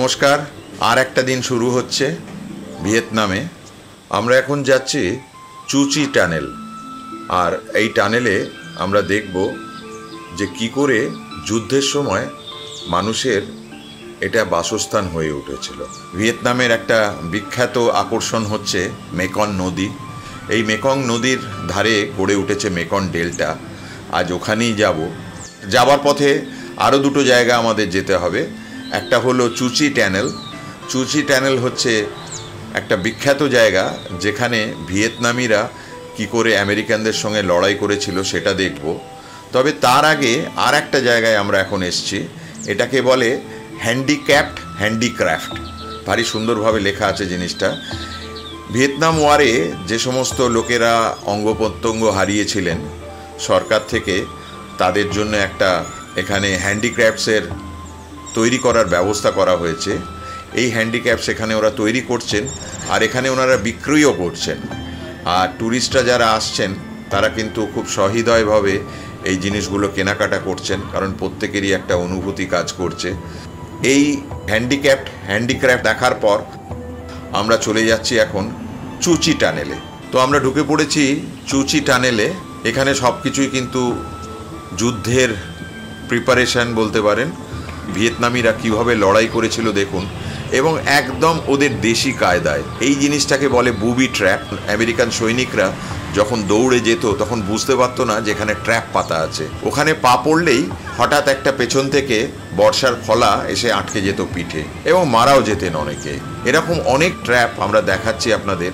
নমস্কার। আর একটা দিন শুরু হচ্ছে ভিয়েতনামে। আমরা এখন যাচ্ছি চুচি টানেল। আর এই টানেলে আমরা দেখব যে কি করে যুদ্ধের সময় মানুষের এটা বাসস্থান হয়ে উঠেছিল। ভিয়েতনামের একটা বিখ্যাত আকর্ষণ হচ্ছে মেকং নদী। এই মেকং নদীর ধারে গড়ে উঠেছে মেকং ডেল্টা। আজ ওখানেই যাব। যাবার পথে আরও দুটো জায়গা আমাদের যেতে হবে। একটা হলো চুচি টানেল। চুচি টানেল হচ্ছে একটা বিখ্যাত জায়গা যেখানে ভিয়েতনামিরা কি করে আমেরিকানদের সঙ্গে লড়াই করেছিল সেটা দেখব। তবে তার আগে আর একটা জায়গায় আমরা এখন এসছি, এটাকে বলে হ্যান্ডিক্যাপড হ্যান্ডিক্রাফট। ভারী সুন্দরভাবে লেখা আছে জিনিসটা। ভিয়েতনাম ওয়ারে যে সমস্ত লোকেরা অঙ্গ প্রত্যঙ্গ হারিয়েছিলেন, সরকার থেকে তাদের জন্য একটা এখানে হ্যান্ডিক্রাফটসের তৈরি করার ব্যবস্থা করা হয়েছে। এই হ্যান্ডিক্রাফটস এখানে ওরা তৈরি করছেন আর এখানে ওনারা বিক্রয়ও করছেন। আর ট্যুরিস্টরা যারা আসছেন তারা কিন্তু খুব সহৃদয়ভাবে এই জিনিসগুলো কেনাকাটা করছেন, কারণ প্রত্যেকেরই একটা অনুভূতি কাজ করছে। এই হ্যান্ডিক্রাফট দেখার পর আমরা চলে যাচ্ছি এখন চুচি টানেলে। তো আমরা ঢুকে পড়েছি চুচি টানেলে। এখানে সব কিছুই কিন্তু যুদ্ধের প্রিপারেশন বলতে পারেন। ভিয়েতনামিরা কীভাবে লড়াই করেছিল দেখুন, এবং একদম ওদের দেশি কায়দায়। এই জিনিসটাকে বলে বুবি ট্র্যাপ। আমেরিকান সৈনিকরা যখন দৌড়ে যেত তখন বুঝতে পারতো না যেখানে ট্র্যাপ পাতা আছে। ওখানে পা পড়লেই হঠাৎ একটা পেছন থেকে বর্ষার ফলা এসে আটকে যেত পিঠে, এবং মারাও যেতেন অনেকে। এরকম অনেক ট্র্যাপ আমরা দেখাচ্ছি আপনাদের।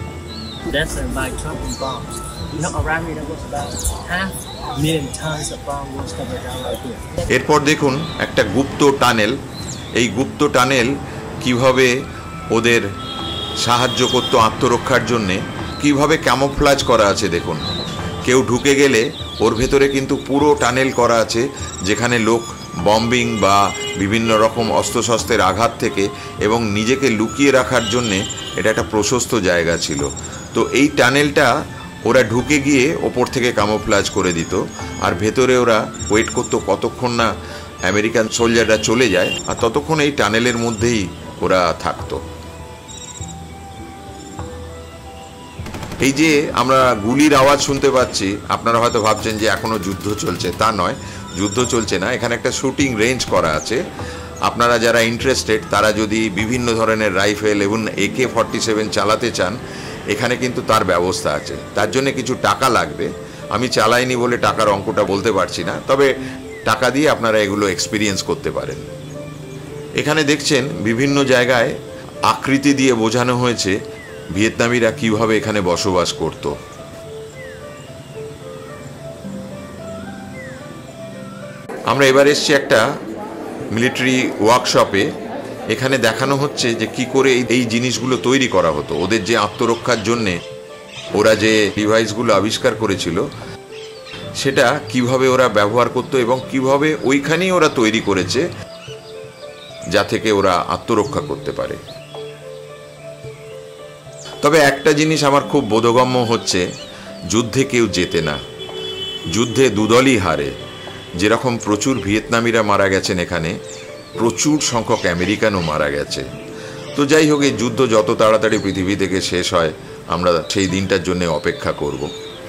এরপর দেখুন একটা গুপ্ত টানেল। এই গুপ্ত টানেল কিভাবে ওদের সাহায্য করতো আত্মরক্ষার জন্যে, কিভাবে ক্যামোফ্লাজ করা আছে দেখুন। কেউ ঢুকে গেলে ওর ভেতরে কিন্তু পুরো টানেল করা আছে, যেখানে লোক বম্বিং বা বিভিন্ন রকম অস্ত্রশস্ত্রের আঘাত থেকে এবং নিজেকে লুকিয়ে রাখার জন্যে এটা একটা প্রশস্ত জায়গা ছিল। তো এই টানেলটা ওরা ঢুকে গিয়ে ওপর থেকে ক্যামোফ্লাজ করে দিত, আর ভেতরে ওরা ওয়েট করতো কতক্ষণ না আমেরিকান সোলজাররা চলে যায়, আর ততক্ষণ এই টানেলের মধ্যেই ওরা থাকতো। এই যে আমরা গুলির আওয়াজ শুনতে পাচ্ছি, আপনারা হয়তো ভাবছেন যে এখনো যুদ্ধ চলছে। তা নয়, যুদ্ধ চলছে না। এখানে একটা শুটিং রেঞ্জ করা আছে। আপনারা যারা ইন্টারেস্টেড তারা যদি বিভিন্ন ধরনের রাইফেল এবং AK-47 চালাতে চান, এখানে কিন্তু তার ব্যবস্থা আছে। তার জন্য কিছু টাকা লাগবে। আমি চালাইনি বলে টাকার অঙ্কটা বলতে পারছি না, তবে টাকা দিয়ে আপনারা এগুলো এক্সপিরিয়েন্স করতে পারেন। এখানে দেখছেন বিভিন্ন জায়গায় আকৃতি দিয়ে বোঝানো হয়েছে ভিয়েতনামিরা কিভাবে এখানে বসবাস করত। আমরা এবার এসছি একটা মিলিটারি ওয়ার্কশপে। এখানে দেখানো হচ্ছে যে কি করে এই জিনিসগুলো তৈরি করা হতো। ওদের যে আত্মরক্ষার জন্যে ওরা যে ডিভাইসগুলো আবিষ্কার করেছিল সেটা কিভাবে ওরা ব্যবহার করতো এবং কিভাবে ওইখানেই ওরা তৈরি করেছে যা থেকে ওরা আত্মরক্ষা করতে পারে। তবে একটা জিনিস আমার খুব বোধগম্য হচ্ছে, যুদ্ধে কেউ জেতে না, যুদ্ধে দুদলই হারে। যেরকম প্রচুর ভিয়েতনামিরা মারা গেছেন, এখানে প্রচুর সংখ্যক আমেরিকানও মারা গেছে। তো যাই হোক, এই যুদ্ধ যত তাড়াতাড়ি পৃথিবী থেকে শেষ হয় আমরা সেই দিনটার জন্য অপেক্ষা করব।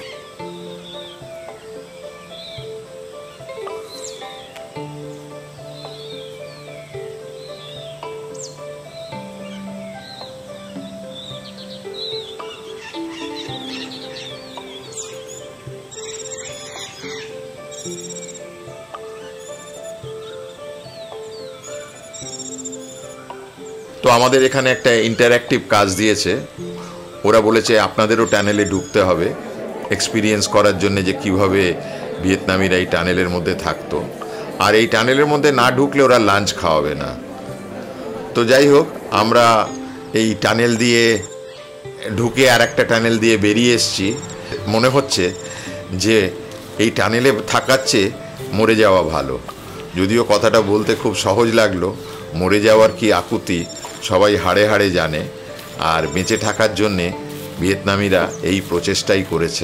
তো আমাদের এখানে একটা ইন্টারঅ্যাক্টিভ কাজ দিয়েছে। ওরা বলেছে আপনাদেরও টানেলে ঢুকতে হবে এক্সপিরিয়েন্স করার জন্য যে কিভাবে ভিয়েতনামিরা এই টানেলের মধ্যে থাকতো। আর এই টানেলের মধ্যে না ঢুকলে ওরা লাঞ্চ খাওয়াবে না। তো যাই হোক, আমরা এই টানেল দিয়ে ঢুকে আর একটা টানেল দিয়ে বেরিয়ে এসেছি। মনে হচ্ছে যে এই টানেলে থাকার চেয়ে মরে যাওয়া ভালো। যদিও কথাটা বলতে খুব সহজ লাগলো, মরে যাওয়ার কি আকুতি সবাই হাড়ে হাড়ে জানে। আর বেঁচে থাকার জন্যে ভিয়েতনামিরা এই প্রচেষ্টাই করেছে।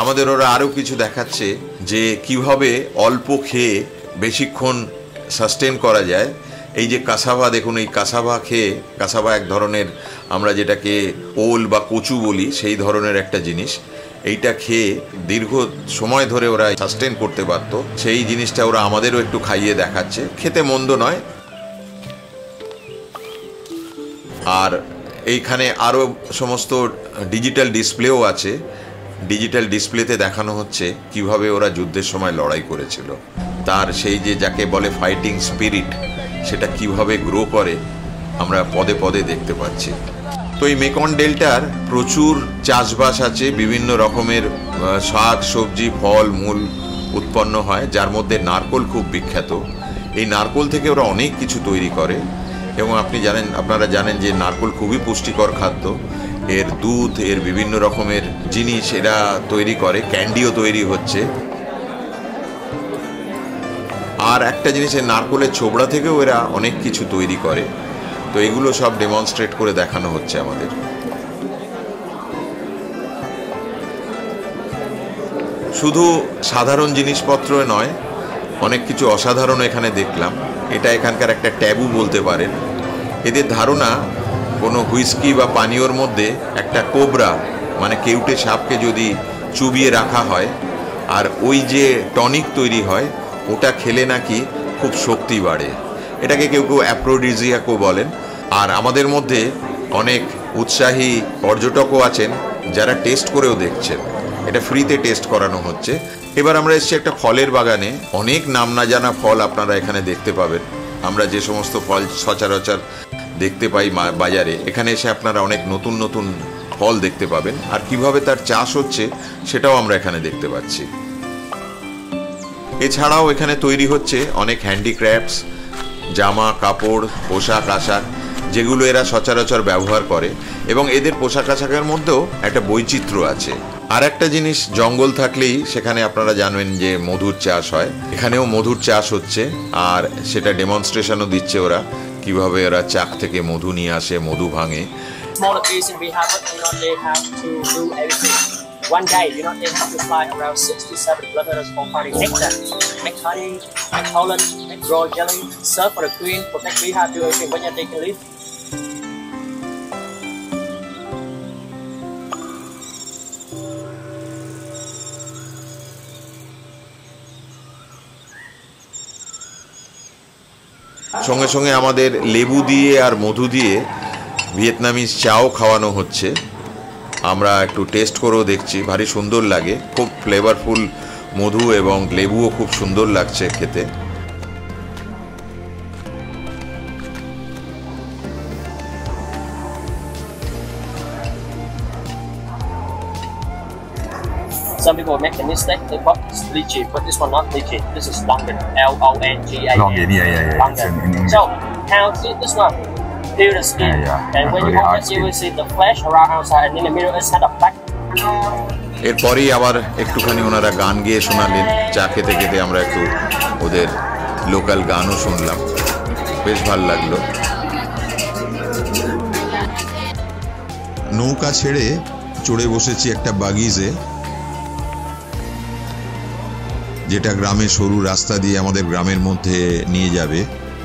আমাদের ওরা আরও কিছু দেখাচ্ছে যে কিভাবে অল্প খেয়ে বেশিক্ষণ সাস্টেন করা যায়। এই যে কাসাভা দেখুন, এই কাসাভা খেয়ে, কাসাভা এক ধরনের আমরা যেটাকে ওল বা কচু বলি সেই ধরনের একটা জিনিস, এইটা খেয়ে দীর্ঘ সময় ধরে ওরা সাস্টেন করতে পারত, সেই জিনিসটা ওরা আমাদেরও একটু খাইয়ে দেখাচ্ছে। খেতে মন্দ নয়। আর এইখানে আরও সমস্ত ডিজিটাল ডিসপ্লেও আছে। ডিজিটাল ডিসপ্লেতে দেখানো হচ্ছে কিভাবে ওরা যুদ্ধের সময় লড়াই করেছিল, তার সেই যে যাকে বলে ফাইটিং স্পিরিট, সেটা কিভাবে গ্রো করে আমরা পদে পদে দেখতে পাচ্ছি। তো এই মেকং ডেল্টার প্রচুর চাষবাস আছে, বিভিন্ন রকমের শাক সবজি ফল মূল উৎপন্ন হয়, যার মধ্যে নারকোল খুব বিখ্যাত। এই নারকোল থেকে ওরা অনেক কিছু তৈরি করে এবং আপনারা জানেন যে নারকোল খুবই পুষ্টিকর খাদ্য। এর দুধ, এর বিভিন্ন রকমের জিনিস এরা তৈরি করে, ক্যান্ডিও তৈরি হচ্ছে। আর একটা জিনিসের নারকোলের ছোবড়া থেকেও এরা অনেক কিছু তৈরি করে। তো এগুলো সব ডেমনস্ট্রেট করে দেখানো হচ্ছে আমাদের। শুধু সাধারণ জিনিসপত্র নয়, অনেক কিছু অসাধারণ এখানে দেখলাম। এটা এখানকার একটা ট্যাবু বলতে পারেন। এদের ধারণা কোনো হুইস্কি বা পানীয়র মধ্যে একটা কোবরা মানে কেউটে সাপকে যদি চুবিয়ে রাখা হয় আর ওই যে টনিক তৈরি হয়, ওটা খেলে নাকি খুব শক্তি বাড়ে। এটাকে কেউ কেউ অ্যাফ্রোডিজিয়াকও বলেন। আর আমাদের মধ্যে অনেক উৎসাহী পর্যটকও আছেন যারা টেস্ট করেও দেখছেন। এটা ফ্রিতে টেস্ট করানো হচ্ছে। এবার আমরা এসেছি একটা ফলের বাগানে। অনেক নাম না জানা ফল আপনারা এখানে দেখতে পাবেন। আমরা যে সমস্ত ফল সচরাচর দেখতে পাই বাজারে, এখানে এসে আপনারা অনেক নতুন নতুন ফল দেখতে পাবেন। আর কিভাবে তার চাষ হচ্ছে সেটাও আমরা এখানে দেখতে পাচ্ছি। এছাড়াও এখানে তৈরি হচ্ছে অনেক হ্যান্ডিক্রাফটস, জামা কাপড় পোশাক আশাক, যেগুলো এরা সচরাচর ব্যবহার করে। এবং এদের পোশাক আশাকের মধ্যেও একটা বৈচিত্র্য আছে। আর একটা জিনিস, জঙ্গল থাকলেই সেখানে আপনারা জানবেন যে মধুর চাষ হয়। এখানেও মধুর চাষ হচ্ছে, আর সেটা ডেমনস্ট্রেশনও দিচ্ছে ওরা কিভাবে ওরা চাক থেকে মধু নিয়ে আসে, মধু ভাঙে। One day, they have to fly around 6 to 7 kilometers for finding nectar, make honey, make pollen, make raw jelly, serve for the queen, protect beehive, do everything when they can live. সঙ্গে সঙ্গে আমাদের লেবু দিয়ে আর মধু দিয়ে Vietnamese চাও খাওয়ানো হচ্ছে। আমরা একটু টেস্ট করেও দেখছি, ভারী সুন্দর লাগে, খুব ফ্লেভারফুল মধু এবং লেবুও খুব সুন্দর লাগছে খেতে। Some people make a mistake, they put lychee, but this one not lychee, this is longan, L-O-N-G-A-N. Longan, yeah. Longan. So, how to eat this one? Peel the skin, and when you open it, you will see the flesh around outside, and in the middle it's kind of black. এরপরেই আবার একটুখানি ওনারা গান গেয়ে শোনালেন। চা খেতে খেতে আমরা একটু ওদের লোকাল গানও শুনলাম, বেশ ভালো লাগলো। নৌকা ছেড়ে চড়ে বসেছি একটা বাগিজে, যেটা গ্রামের সরু রাস্তা দিয়ে আমাদের গ্রামের মধ্যে নিয়ে যাবে।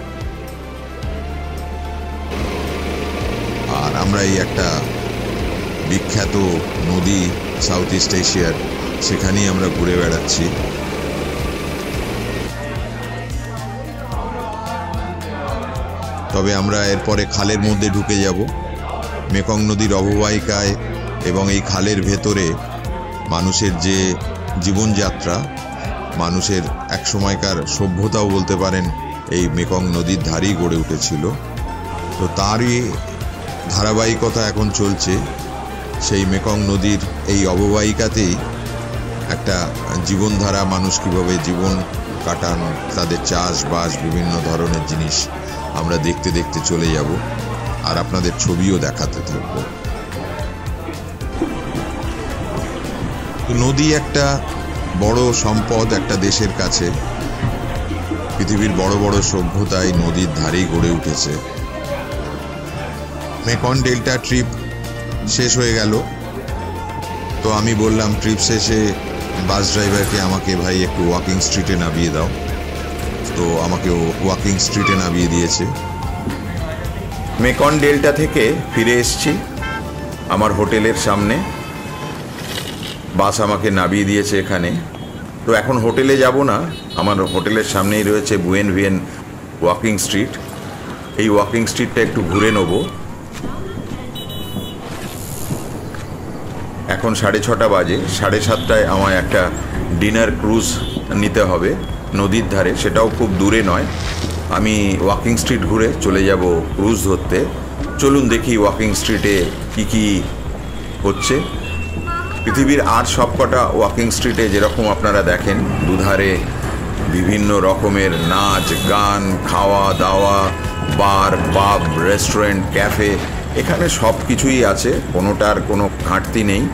আর আমরা এই একটা বিখ্যাত নদী সাউথ ইস্ট এশিয়ার, সেখানেই আমরা ঘুরে বেড়াচ্ছি। তবে আমরা এরপরে খালের মধ্যে ঢুকে যাব, মেকং নদীর অববাহিকায়। এবং এই খালের ভেতরে মানুষের যে জীবনযাত্রা, মানুষের এক সময়কার সভ্যতাও বলতে পারেন এই মেকং নদীর ধারেই গড়ে উঠেছিল। তো তারই ধারাবাহিকতা এখন চলছে। সেই মেকং নদীর এই অববাহিকাতেই একটা জীবনধারা, মানুষ কীভাবে জীবন কাটান, তাদের চাষবাস, বিভিন্ন ধরনের জিনিস আমরা দেখতে দেখতে চলে যাব, আর আপনাদের ছবিও দেখাতে থাকবো। নদী একটা বড় সম্পদ একটা দেশের কাছে। পৃথিবীর বড় বড় সভ্যতাই নদীর ধারেই গড়ে উঠেছে। মেকং ডেল্টা ট্রিপ শেষ হয়ে গেল। তো আমি বললাম ট্রিপ শেষে বাস ড্রাইভারকে আমাকে ভাই একটু ওয়াকিং স্ট্রিটে নামিয়ে দাও, তো আমাকে ওয়াকিং স্ট্রিটে নামিয়ে দিয়েছে। মেকন ডেল্টা থেকে ফিরে এসেছি আমার হোটেলের সামনে, বাস আমাকে নামিয়ে দিয়েছে এখানে। তো এখন হোটেলে যাব না, আমার হোটেলের সামনেই রয়েছে বুয়েন ভিয়েন ওয়াকিং স্ট্রিট। এই ওয়াকিং স্ট্রিটটা একটু ঘুরে নেব। এখন 6:30 বাজে, 7:30টায় আমায় একটা ডিনার ক্রুজ নিতে হবে নদীর ধারে, সেটাও খুব দূরে নয়। আমি ওয়াকিং স্ট্রিট ঘুরে চলে যাব ক্রুজ ধরতে। চলুন দেখি ওয়াকিং স্ট্রিটে কি কি হচ্ছে। পৃথিবীর আর সবকটা ওয়াকিং স্ট্রিটে যেরকম আপনারা দেখেন, দুধারে বিভিন্ন রকমের নাচ গান, খাওয়া দাওয়া, বার, পাব, রেস্টুরেন্ট, ক্যাফে, এখানে সব কিছুই আছে, কোনোটার কোনো ঘাটতি নেই।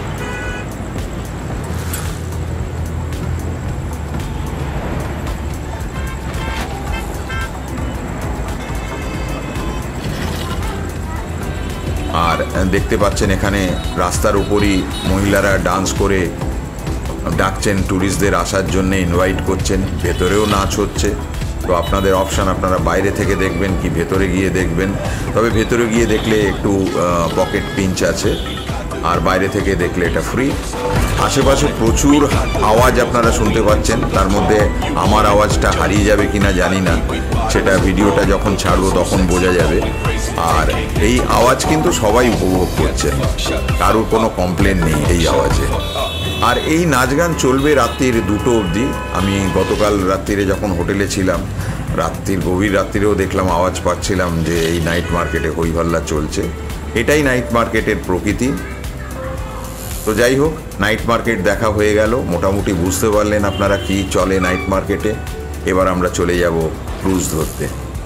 আর দেখতে পাচ্ছেন এখানে রাস্তার উপরই মহিলারা ডান্স করে ডাকছেন ট্যুরিস্টদের আসার জন্য, ইনভাইট করছেন। ভেতরেও নাচ হচ্ছে। তো আপনাদের অপশান, আপনারা বাইরে থেকে দেখবেন কি ভেতরে গিয়ে দেখবেন। তবে ভেতরে গিয়ে দেখলে একটু পকেট পিঞ্চ আছে, আর বাইরে থেকে দেখলে এটা ফ্রি। আশেপাশে প্রচুর আওয়াজ আপনারা শুনতে পাচ্ছেন, তার মধ্যে আমার আওয়াজটা হারিয়ে যাবে কিনা জানি না, সেটা ভিডিওটা যখন ছাড়বো তখন বোঝা যাবে। আর এই আওয়াজ কিন্তু সবাই উপভোগ করছেন, কারোর কোনো কমপ্লেন নেই এই আওয়াজে। আর এই নাচ গান চলবে রাত্রির 2টো অবধি। আমি গতকাল রাত্রিরে যখন হোটেলে ছিলাম, গভীর রাত্রিরেও দেখলাম, আওয়াজ পাচ্ছিলাম যে এই নাইট মার্কেটে হইহল্লা চলছে। এটাই নাইট মার্কেটের প্রকৃতি। তো যাই হোক, নাইট মার্কেট দেখা হয়ে গেল, মোটামুটি বুঝতে পারলেন আপনারা কি চলে নাইট মার্কেটে। এবার আমরা চলে যাব ক্রুজ ধরতে।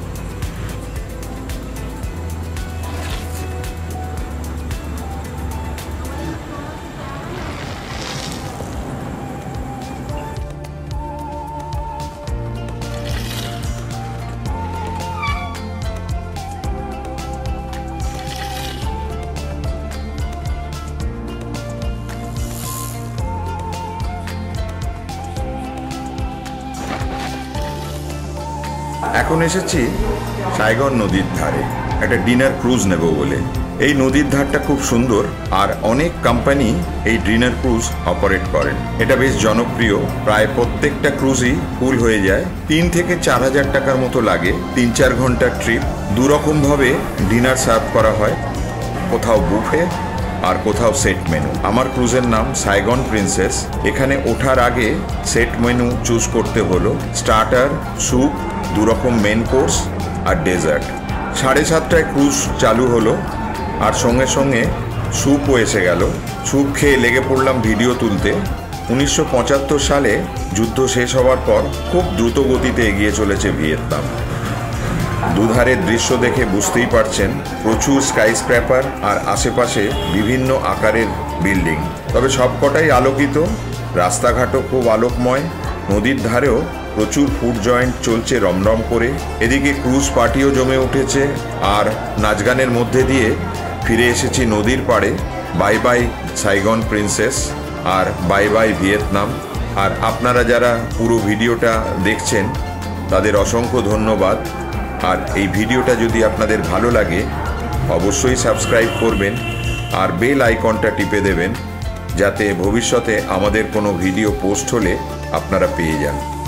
এখন এসেছি সাইগন নদীর ধারে, একটা ডিনার ক্রুজ নেব বলে। এই নদীর ধারটা খুব সুন্দর, আর অনেক কোম্পানি এই ডিনার ক্রুজ অপারেট করেন। এটা বেশ জনপ্রিয়, প্রায় প্রত্যেকটা ক্রুজই ফুল হয়ে যায়। 3 থেকে 4,000 টাকার মতো লাগে, 3-4 ঘন্টার ট্রিপ। দুরকমভাবে ডিনার সার্ভ করা হয়, কোথাও বুফে আর কোথাও সেট মেনু। আমার ক্রুজের নাম সাইগন প্রিন্সেস। এখানে ওঠার আগে সেট মেনু চুজ করতে হলো, স্টার্টার, স্যুপ, 2 রকম মেন কোর্স আর ডেজার্ট। 7:30টায় ক্রুজ চালু হলো, আর সঙ্গে সঙ্গে স্যুপও এসে গেল। স্যুপ খেয়ে লেগে পড়লাম ভিডিও তুলতে। 1975 সালে যুদ্ধ শেষ হওয়ার পর খুব দ্রুত গতিতে এগিয়ে চলেছে ভিয়েতনাম। দুধারের দৃশ্য দেখে বুঝতেই পারছেন, প্রচুর স্কাইস্ক্র্যাপার আর আশেপাশে বিভিন্ন আকারের বিল্ডিং। তবে সবকটাই আলোকিত, রাস্তাঘাটও খুব আলোকময়। নদীর ধারেও প্রচুর ফুড জয়েন্ট চলছে রমরম করে। এদিকে ক্রুজ পার্টিও জমে উঠেছে, আর নাচ গানের মধ্যে দিয়ে ফিরে এসেছি নদীর পাড়ে। বাই বাই সাইগন প্রিন্সেস, আর বাই বাই ভিয়েতনাম। আর আপনারা যারা পুরো ভিডিওটা দেখছেন তাদের অসংখ্য ধন্যবাদ। আর এই ভিডিওটা যদি আপনাদের ভালো লাগে অবশ্যই সাবস্ক্রাইব করবেন, আর বেল আইকনটা টিপে দেবেন, যাতে ভবিষ্যতে আমাদের কোনো ভিডিও পোস্ট হলে আপনারা পেয়ে যান।